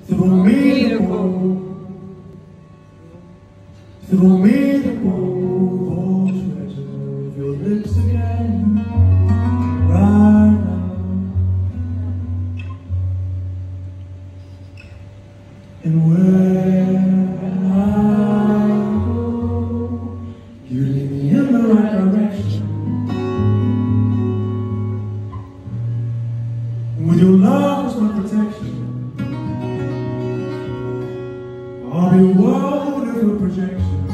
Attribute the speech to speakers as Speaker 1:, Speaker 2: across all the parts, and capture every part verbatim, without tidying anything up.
Speaker 1: Throw me the bowl, throw me the bowl, oh treasure of your lips again, right now. And where I go, you lead me in the right direction. With your love as my protection, I'll be a wonderful projection.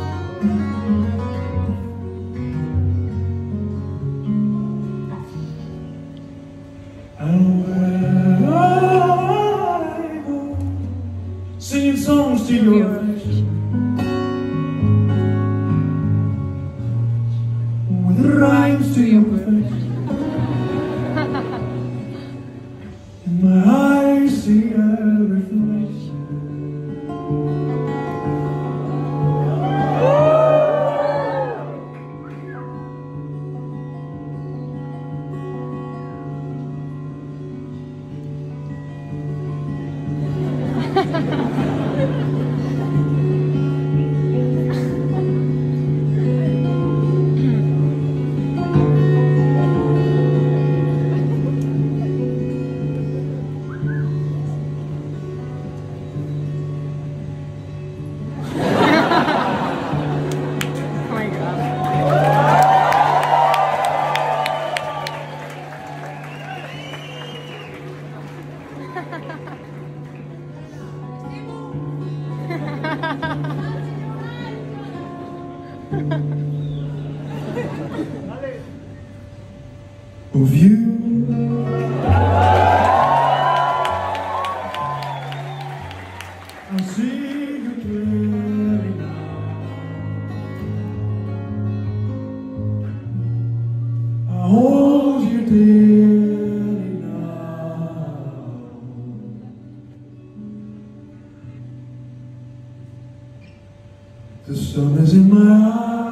Speaker 1: And where I go, singing songs to your affection, with rhymes to your perfection. In my eyes see a reflection. Of you, I see you clearly now. I hold you dearly now. The sun is in my eyes.